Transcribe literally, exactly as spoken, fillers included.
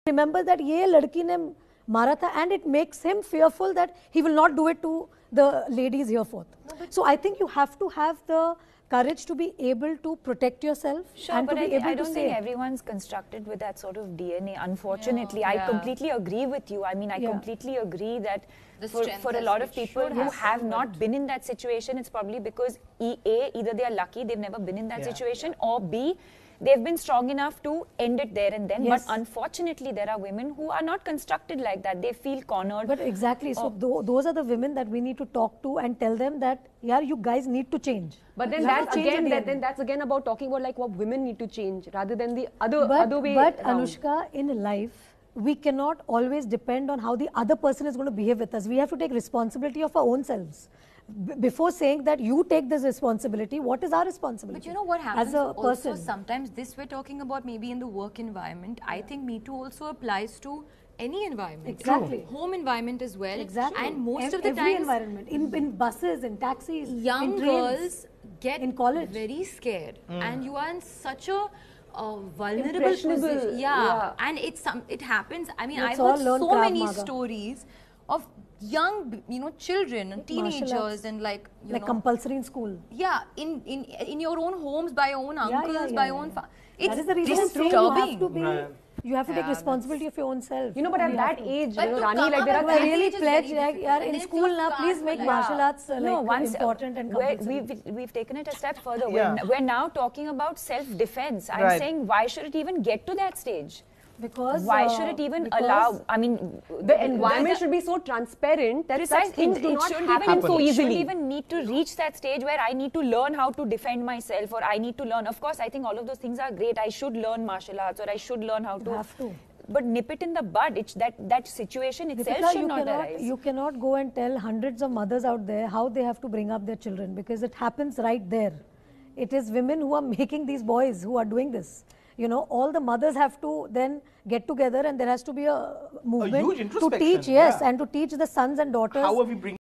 remember that ye ladki ne mara tha, and it makes him fearful that he will not do it to the ladies here forth. No, so I think you have to have the courage to be able to protect yourself. Sure, and but to be I, able I don't to think say everyone's constructed with that sort of D N A, unfortunately. Yeah. I Yeah. completely agree with you. I mean, I Yeah. completely agree that The for, strength for a is- lot of it people should who happen, have but- not been in that situation, it's probably because E A, either they are lucky, they've never been in that Yeah. situation, or B, they've been strong enough to end it there and then. Yes. But unfortunately, there are women who are not constructed like that. They feel cornered. But exactly, so tho those are the women that we need to talk to and tell them that, yeah, you guys need to change. But then You have that's to change again in the that, end. then that's again about talking about like what women need to change rather than the other But, other way but around. Anushka, in life, we cannot always depend on how the other person is going to behave with us. We have to take responsibility of our own selves. B before saying that you take this responsibility, what is our responsibility? But you know what happens as a also person? sometimes, this we're talking about maybe in the work environment. I think Me Too also applies to any environment. Exactly. Home environment as well. Exactly. And most Ev of the every times, environment, in, in buses, in taxis, young in trains, girls get in college. very scared, and you are in such a uh, vulnerable Impressionable, position. Yeah. yeah. and it's some. It happens. I mean, Let's I've heard all learn so Krav many Maga. stories of young, you know, children and Martial arts. teenagers and like you like know, compulsory in school. yeah, in in in your own homes by your own Yeah, uncles, yeah, yeah, by yeah, own. yeah. Fa it's That is the reason I'm saying you have to be, Right. you have to take Yeah, responsibility of your own self. You know, but at You that have to. age, But you know, to Rani, come like up there I are with that really age is pledge, very like, difficult. yeah, And in then school if now, you please start make like- martial arts uh, No, like once important and we're, compulsory. we've we've taken it a step further. Yeah. We're, we're now talking about self-defense. I'm Right. saying, why should it even get to that stage? Because Why uh, should it even because allow? I mean, the environment should be so transparent that such Precise, things it, do it not shouldn't happen even, so it easily. shouldn't even need to reach that stage where I need to learn how to defend myself, or I need to learn. Of course, I think all of those things are great. I should learn martial arts, or I should learn how to. have to. But nip it in the bud. It's that that situation itself Deepika, should you not cannot, arise. you cannot go and tell hundreds of mothers out there how they have to bring up their children, because it happens right there. It is women who are making these boys who are doing this. You know, all the mothers have to then get together, and there has to be a movement huge to introspection, teach, yes, yeah. and to teach the sons and daughters. How are we bringing